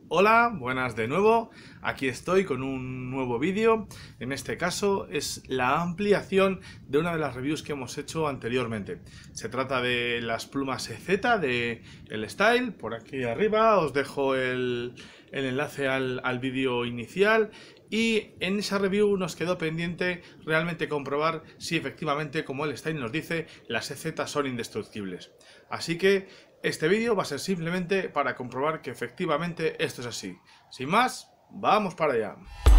Hola, buenas de nuevo. Aquí estoy con un nuevo vídeo. En este caso es la ampliación de una de las reviews que hemos hecho anteriormente. Se trata de las plumas EZ de El Style. Por aquí arriba os dejo el enlace al vídeo inicial. Y en esa review nos quedó pendiente realmente comprobar si efectivamente, como El Style nos dice, las EZ son indestructibles. Así que este vídeo va a ser simplemente para comprobar que efectivamente esto es así. Sin más, vamos para allá.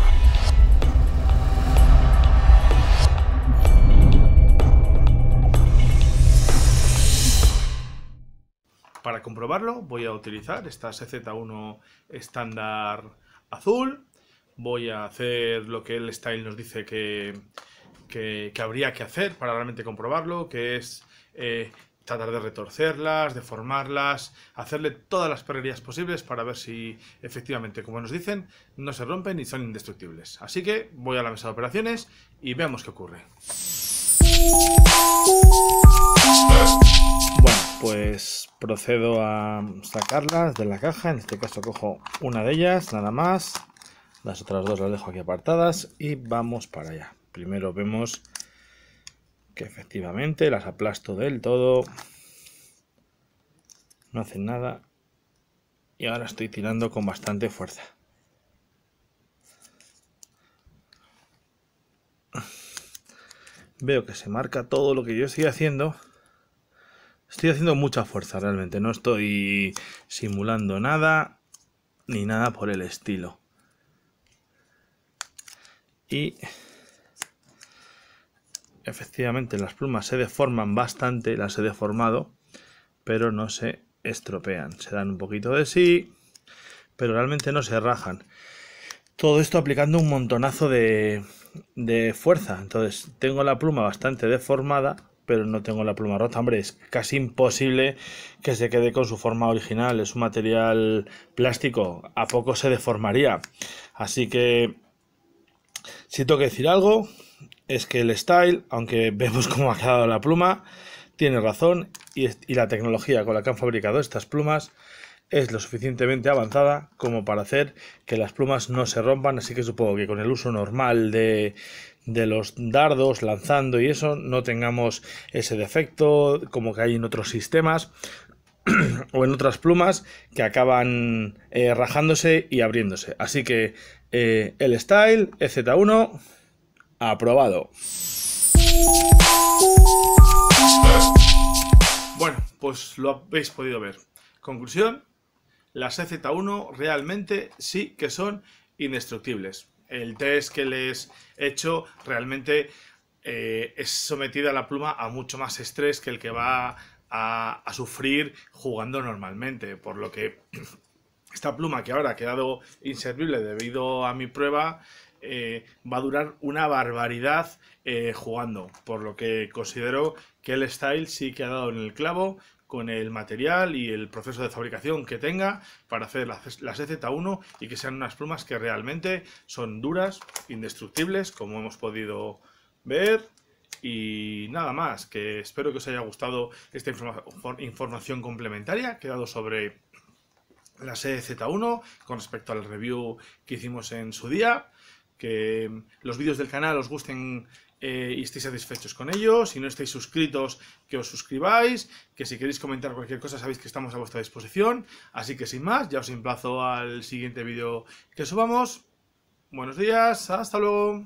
Para comprobarlo voy a utilizar esta EZ1 estándar azul. Voy a hacer lo que El Style nos dice que habría que hacer para realmente comprobarlo, que es tratar de retorcerlas, deformarlas, hacerle todas las perrerías posibles para ver si efectivamente, como nos dicen, no se rompen y son indestructibles. Así que voy a la mesa de operaciones y veamos qué ocurre. Bueno, pues procedo a sacarlas de la caja. En este caso cojo una de ellas, nada más. Las otras dos las dejo aquí apartadas y vamos para allá. Primero vemos que efectivamente las aplasto del todo. No hacen nada. Y ahora estoy tirando con bastante fuerza. Veo que se marca todo lo que yo estoy haciendo. Estoy haciendo mucha fuerza realmente. No estoy simulando nada ni nada por el estilo. Y efectivamente las plumas se deforman bastante, las he deformado, pero no se estropean. Se dan un poquito de sí, pero realmente no se rajan. Todo esto aplicando un montonazo de fuerza. Entonces tengo la pluma bastante deformada, pero no tengo la pluma rota. Hombre, es casi imposible que se quede con su forma original. Es un material plástico, a poco se deformaría. Así que si tengo que decir algo, es que El Style, aunque vemos cómo ha quedado la pluma, tiene razón y la tecnología con la que han fabricado estas plumas es lo suficientemente avanzada como para hacer que las plumas no se rompan. Así que supongo que con el uso normal de los dardos lanzando y eso no tengamos ese defecto como que hay en otros sistemas o en otras plumas que acaban rajándose y abriéndose. Así que El Style EZ1 aprobado. Bueno, pues lo habéis podido ver. Conclusión, las EZ1 realmente sí que son indestructibles. El test que les he hecho realmente es sometida a la pluma a mucho más estrés que el que va a sufrir jugando normalmente, por lo que esta pluma, que ahora ha quedado inservible debido a mi prueba, va a durar una barbaridad jugando, por lo que considero que El Style sí que ha dado en el clavo con el material y el proceso de fabricación que tenga para hacer las EZ1 y que sean unas plumas que realmente son duras, indestructibles, como hemos podido ver. Y nada más, que espero que os haya gustado esta información complementaria que he dado sobre las EZ1 con respecto al review que hicimos en su día. Que los vídeos del canal os gusten y estéis satisfechos con ellos. Si no estáis suscritos, que os suscribáis. Que si queréis comentar cualquier cosa, sabéis que estamos a vuestra disposición. Así que sin más, ya os emplazo al siguiente vídeo que subamos. Buenos días, hasta luego.